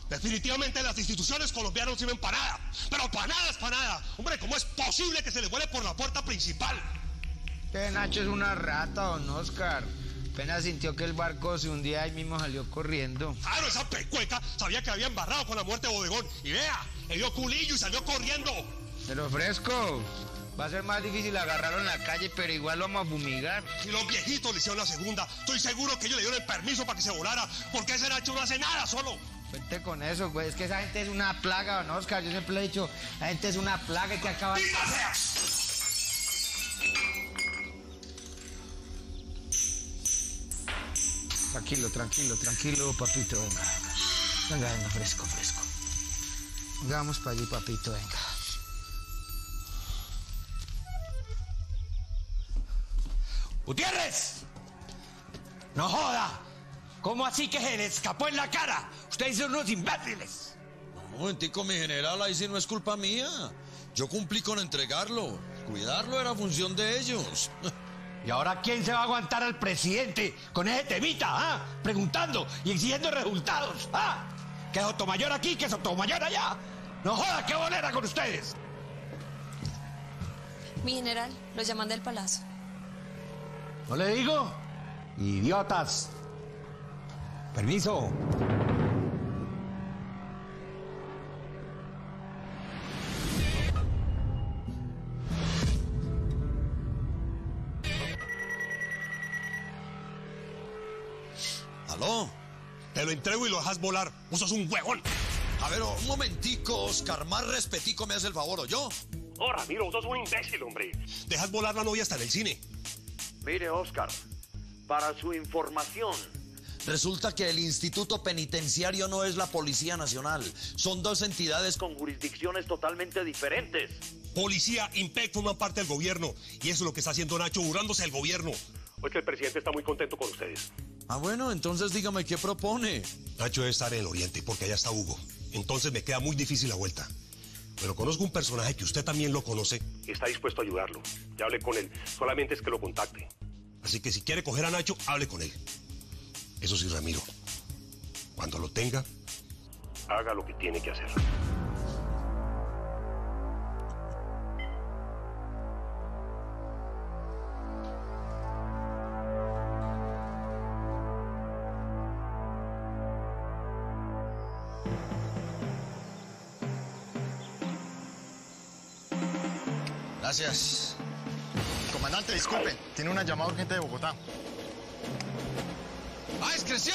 Definitivamente las instituciones colombianas no sirven para nada. Pero para nada es para nada. Hombre, ¿cómo es posible que se le vuele por la puerta principal? Que Nacho es una rata, don Oscar. Apenas sintió que el barco se hundía, ahí mismo salió corriendo. Claro, esa pecueca sabía que había embarrado con la muerte de Bodegón. Y vea, le dio culillo y salió corriendo. Pero Fresco, va a ser más difícil agarrarlo en la calle, pero igual lo vamos a fumigar. Y los viejitos le hicieron la segunda. Estoy seguro que ellos le dieron el permiso para que se volara, porque ese Nacho no hace nada solo. Cuente con eso, güey. Es que esa gente es una plaga, don Oscar. Yo siempre le he dicho, la gente es una plaga que acaba... Tranquilo, papito, venga. Venga, fresco. Vamos para allí, papito, venga. ¡Gutiérrez! ¡No joda! ¿Cómo así que se le escapó en la cara? Ustedes son unos imbéciles. Un momentico, mi general, ahí sí no es culpa mía. Yo cumplí con entregarlo. Cuidarlo era función de ellos. ¿Y ahora quién se va a aguantar al presidente con ese temita, ah? Preguntando y exigiendo resultados, ah. Que Sotomayor aquí, que Sotomayor allá. No joda, qué bolera con ustedes. Mi general, los llaman del palacio. ¿No le digo? Idiotas. Permiso. ¿Aló? Te lo entrego y lo dejas volar. Vos sos un huevón. A ver, un momentico, Oscar. Más respetico me hace el favor, ¿o yo? No, Ramiro, vos sos un imbécil, hombre. Dejas volar la novia hasta en el cine. Mire, Oscar, para su información... Resulta que el Instituto Penitenciario no es la Policía Nacional. Son dos entidades con jurisdicciones totalmente diferentes. Policía, IMPEC forman parte del gobierno. Y eso es lo que está haciendo Nacho, burlándose del gobierno. Hoy que el presidente está muy contento con ustedes. Ah, bueno, entonces dígame qué propone. Nacho debe estar en el oriente, porque allá está Hugo. Entonces me queda muy difícil la vuelta. Pero conozco un personaje que usted también lo conoce. Y está dispuesto a ayudarlo. Ya hablé con él. Solamente es que lo contacte. Así que si quiere coger a Nacho, hable con él. Eso sí, Ramiro. Cuando lo tenga, haga lo que tiene que hacer. Gracias. Comandante, disculpe. Tiene una llamada urgente de Bogotá. ¡Ah, es Cristian!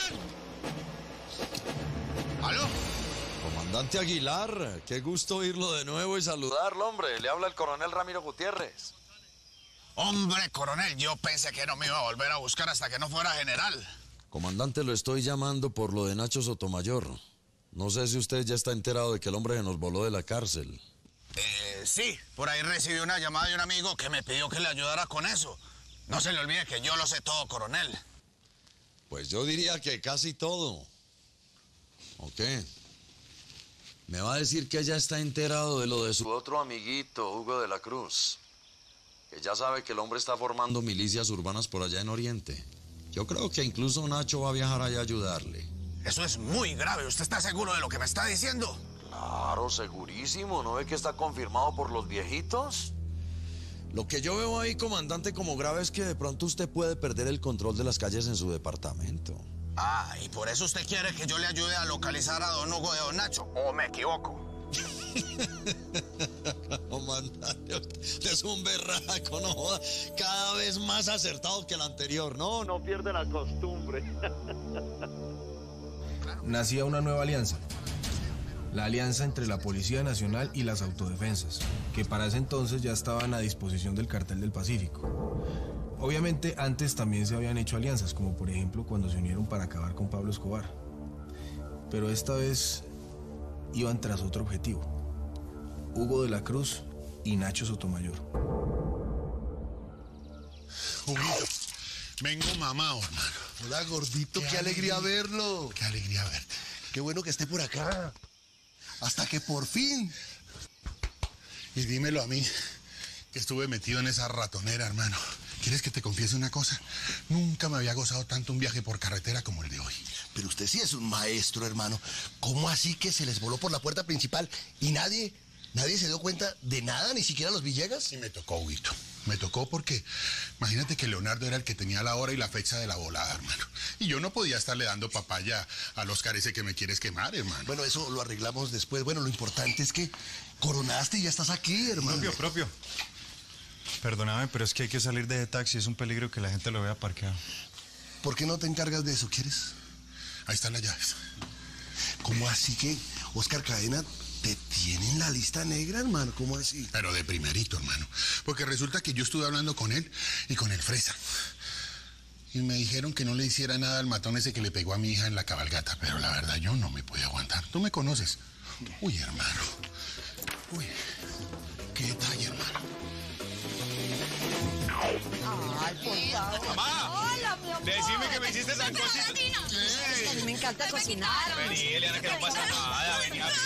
¿Aló? Comandante Aguilar, qué gusto oírlo de nuevo y saludarlo, hombre. Le habla el coronel Ramiro Gutiérrez. Hombre, coronel, yo pensé que no me iba a volver a buscar hasta que no fuera general. Comandante, lo estoy llamando por lo de Nacho Sotomayor. No sé si usted ya está enterado de que el hombre se nos voló de la cárcel. Sí, por ahí recibí una llamada de un amigo que me pidió que le ayudara con eso. No se le olvide que yo lo sé todo, coronel. Pues yo diría que casi todo. ¿O qué? Me va a decir que ya está enterado de lo de su otro amiguito, Hugo de la Cruz. Que ya sabe que el hombre está formando milicias urbanas por allá en Oriente. Yo creo que incluso Nacho va a viajar allá a ayudarle. Eso es muy grave. ¿Usted está seguro de lo que me está diciendo? Claro, segurísimo. ¿No ve que está confirmado por los viejitos? Lo que yo veo ahí, comandante, como grave es que de pronto usted puede perder el control de las calles en su departamento. Ah, ¿y por eso usted quiere que yo le ayude a localizar a don Hugo de don Nacho? ¿O me equivoco? Comandante, usted es un berraco, no joda. Cada vez más acertado que el anterior. No pierde la costumbre. Nacía una nueva alianza. La alianza entre la Policía Nacional y las autodefensas, que para ese entonces ya estaban a disposición del Cartel del Pacífico. Obviamente antes también se habían hecho alianzas, como por ejemplo cuando se unieron para acabar con Pablo Escobar. Pero esta vez iban tras otro objetivo: Hugo de la Cruz y Nacho Sotomayor. Huguito, vengo mamado, hermano. Hola, gordito, qué alegría verlo. Qué alegría verte. Qué bueno que esté por acá. Hasta que por fin. Y dímelo a mí, que estuve metido en esa ratonera, hermano. ¿Quieres que te confiese una cosa? Nunca me había gozado tanto un viaje por carretera como el de hoy. Pero usted sí es un maestro, hermano. ¿Cómo así que se les voló por la puerta principal y nadie se dio cuenta de nada, ni siquiera los Villegas? Sí, me tocó, Huguito. Me tocó porque imagínate que Leonardo era el que tenía la hora y la fecha de la volada, hermano. Y yo no podía estarle dando papaya al Oscar ese que me quieres quemar, hermano. Bueno, eso lo arreglamos después. Bueno, lo importante es que coronaste y ya estás aquí, hermano. Propio. Perdóname, pero es que hay que salir de ese taxi. Es un peligro que la gente lo vea parqueado. ¿Por qué no te encargas de eso? ¿Quieres? Ahí están las llaves. ¿Cómo así que Oscar Cadena te tiene en la lista negra, hermano? ¿Cómo así? Pero de primerito, hermano. Porque resulta que yo estuve hablando con él y con el Fresa. Y me dijeron que no le hiciera nada al matón ese que le pegó a mi hija en la cabalgata. Pero la verdad, yo no me pude aguantar. Tú me conoces. Uy, hermano. Uy, qué detalle, hermano. Ay, por favor. ¡Mamá! Hola, mi amor. Decime que me hiciste sancochito. Es que a mí me encanta cocinar. Vení, Eliana, que no pasa nada. Vení a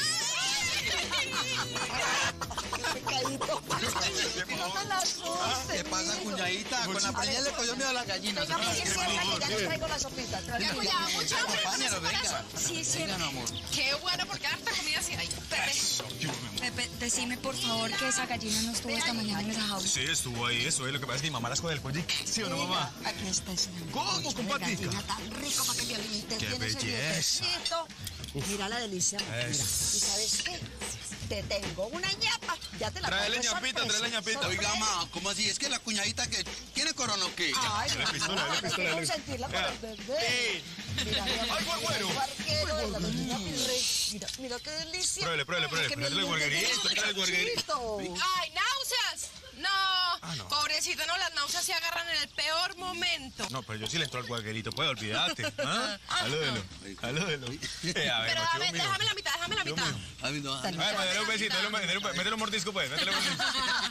Pecadito. No te la asustes. ¿Qué pasa, cuñadita? Con la preña le cogió miedo a las gallinas. Venga, pues, siempre, que ya les traigo la sopita. Venga, Cuidado, mucho hambre. Acompáñalo, venga. Sí, sí. Venga, mi amor. Qué bueno, porque harta comida sí hay. Pepe, decime por favor que esa gallina no estuvo esta mañana en esa jaula. Sí, estuvo ahí, eso es. Lo que pasa es que mi mamá las coge del cuello. ¿Sí o no, mamá? Aquí está ese ¿Cómo, compadrica? gallina tan rico para que me alimentes. ¡Qué Tiene ese belleza! dientecito. Mira la delicia, mira. ¿Y sabes qué? Te tengo una ñapa. Ya te la Tráele traigo de ñapita, sorpresa. tráele ñapita. Oiga, ma, ¿cómo así? Es que la cuñadita que tiene corona o qué. Ay, Dale pistola, dale pistola, quiero dale. sentirla por el bebé. Mira, mi amor, Ay, bueno. el guarquero de la gallina virrey. Mira qué delicia. Pruébele. Que me Tráele el guarguerito, tráele el guarguerito. ¡Ay, náuseas! No, pobrecito, no, las náuseas se agarran en el peor momento. No, pero yo sí le entro al guarguerito, pues, olvídate. ¿Ah? Alódelo. Pero déjame la mitad, A mí no. A ver, métele un besito, métele un mordisco, pues, métele un mordisco.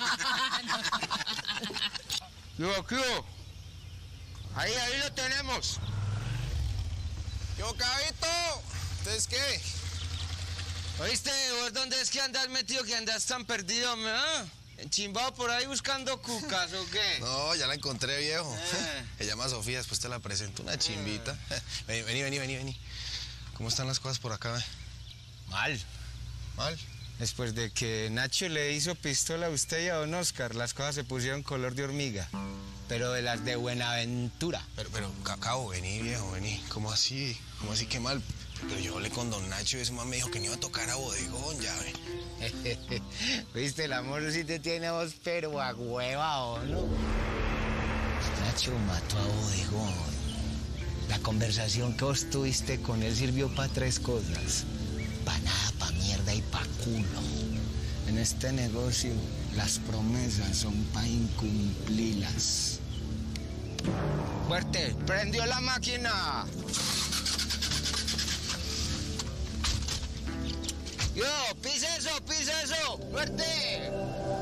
¿Qué hubo? Ahí lo tenemos. Yo, cabito, ¿ustedes qué? ¿Oíste? ¿Vos dónde es que andas metido, que andas tan perdido, ¿Enchimbado por ahí buscando cucas o qué? No, ya la encontré, viejo. Se llama Sofía, después te la presento, una chimbita. Vení. ¿Cómo están las cosas por acá, Mal. ¿Mal? Después de que Nacho le hizo pistola a usted y a don Oscar, las cosas se pusieron color de hormiga. Pero de las de Buenaventura. Pero, Cacao, vení, viejo, vení. ¿Cómo así? ¿Cómo así? Qué mal. Pero yo hablé con don Nacho y ese man me dijo que no iba a tocar a bodegón, ya ve. Viste, el amor sí te tiene a vos, pero a hueva, ¿o no? Nacho mató a bodegón. La conversación que vos tuviste con él sirvió para 3 cosas. Pa' nada, pa' mierda y pa' culo. En este negocio, las promesas son pa' incumplirlas. Fuerte, prendió la máquina. Yo, pisa eso, fuerte.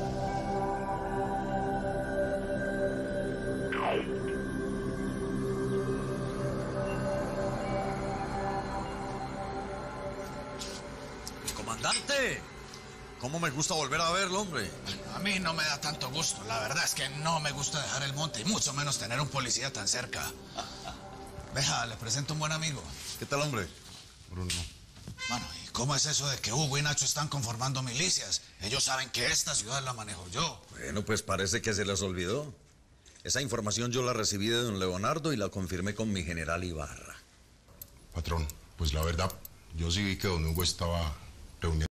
Comandante, ¿cómo me gusta volver a verlo, hombre? A mí no me da tanto gusto. La verdad es que no me gusta dejar el monte y mucho menos tener un policía tan cerca. Deja, le presento un buen amigo. ¿Qué tal, hombre? Bruno. Bueno, ¿y cómo es eso de que Hugo y Nacho están conformando milicias? Ellos saben que esta ciudad la manejo yo. Bueno, pues parece que se les olvidó. Esa información yo la recibí de don Leonardo y la confirmé con mi general Ibarra. Patrón, pues la verdad, yo sí vi que don Hugo estaba reuniendo